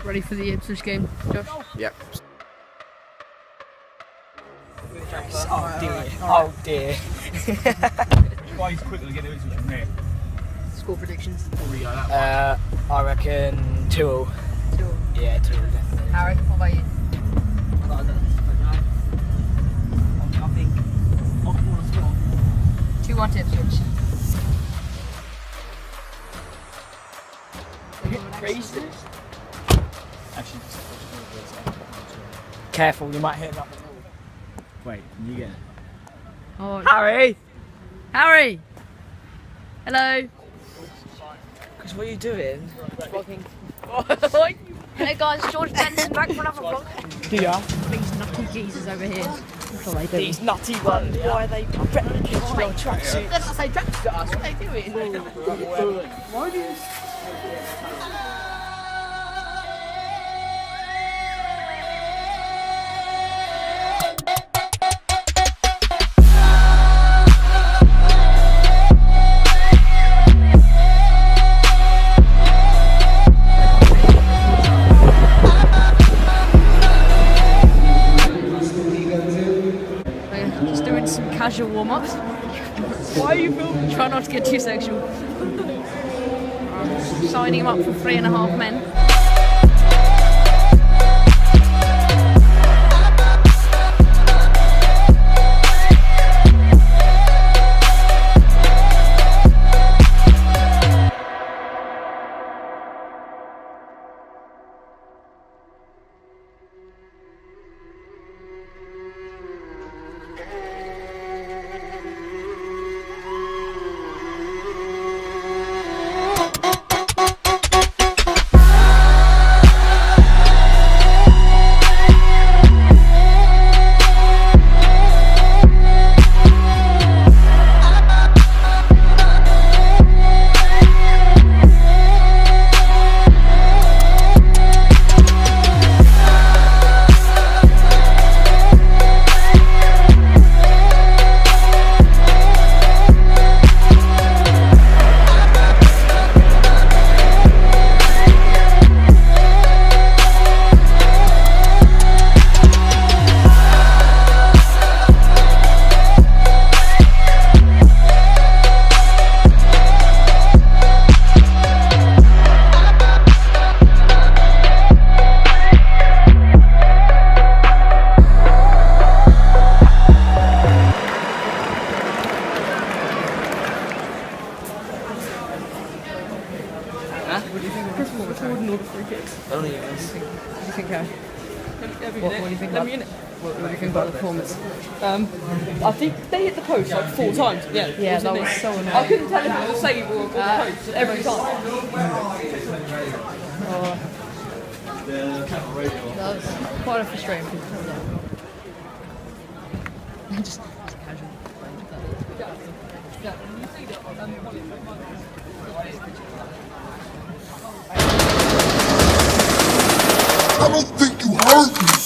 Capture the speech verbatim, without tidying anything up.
Ready for the Ipswich game, Josh? Yep. Oh dear. Oh dear. Why quickly get Ipswich from here? Score predictions. Uh, I reckon two all. Two all. Yeah, two all definitely. Harry, what about you? I don't know. I think I'll call a score. two one to Ipswich. Racist? Actually, Careful, you might hit nothing. wait, you get it. Oh, Harry! Harry! Hello! Because what are you doing? Vlogging. Hello guys, George Benson back for another vlog. Do ya? These nutty geezers over here. What are they doing? These nutty ones. Why are they prepping kids to wear tracksuits? Let's not say tracksuit at us, what are they doing? Why do you... Just doing some casual warm-ups. Why are you filming? Try not to get too sexual. Um, signing him up for three and a half men. What do you think of Chris recording all the free kicks? Only yes. What do you think, Harry? What, what do you think Let about, me in it. what, what do you think about the performance? Um, I think they hit the post like four times. Yeah, Yeah, wasn't that it? was so annoying. I couldn't tell if it was a save or, or the post every time. Oh, that was quite a frustrating piece. just, just casual. I don't think you heard me.